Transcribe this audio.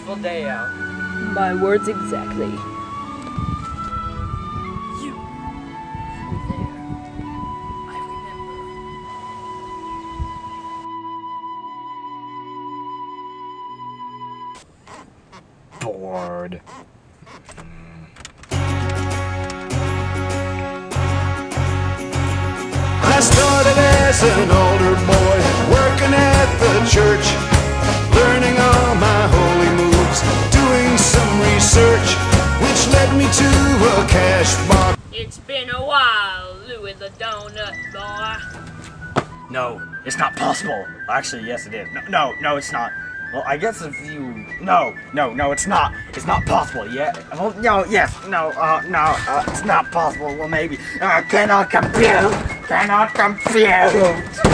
beautiful day out. My words exactly. You were there. I remember. Bored. I started as an older boy, working at the church, learning all my holy moves, doing some research, which led me to a cash box. It's been a while, Louis the Donut Boy. No, it's not possible. Actually, yes it is. No, it's not. Well, I guess if you... No, it's not. It's not possible. Yeah. Well, no, yes, no, it's not possible. Well, maybe. Cannot compute.